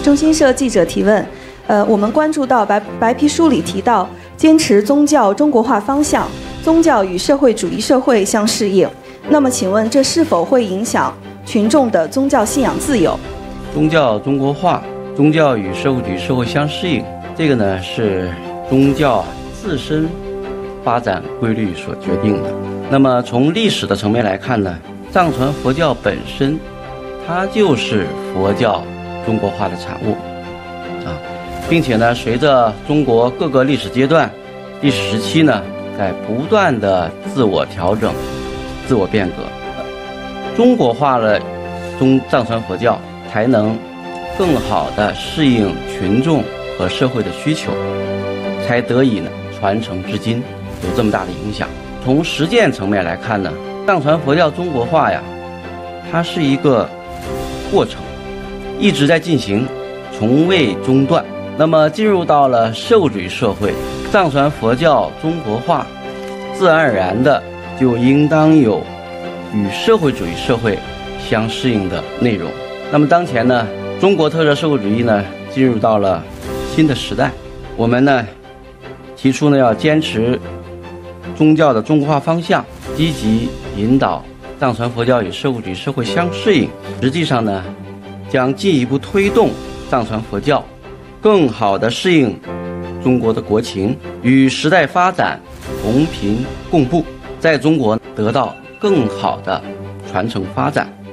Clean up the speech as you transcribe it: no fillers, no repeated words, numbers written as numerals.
中新社记者提问：我们关注到白皮书里提到坚持宗教中国化方向，宗教与社会主义社会相适应。那么，请问这是否会影响群众的宗教信仰自由？ 宗教中国化，宗教与社会主义社会相适应，这个呢是宗教自身发展规律所决定的。那么从历史的层面来看呢，藏传佛教本身它就是佛教中国化的产物并且呢，随着中国各个历史阶段、历史时期呢，在不断的自我调整、自我变革，中国化了藏传佛教，才能更好的适应群众和社会的需求，才得以呢传承至今，有这么大的影响。从实践层面来看呢，藏传佛教中国化呀，它是一个过程，一直在进行，从未中断。那么进入到了社会主义社会，藏传佛教中国化自然而然的就应当有与社会主义社会相适应的内容。那么当前呢，中国特色社会主义呢进入到了新的时代，我们呢提出呢要坚持宗教的中国化方向，积极引导藏传佛教与社会主义社会相适应。实际上呢，将进一步推动藏传佛教更好地适应中国的国情，与时代发展同频共步，在中国得到更好的传承发展。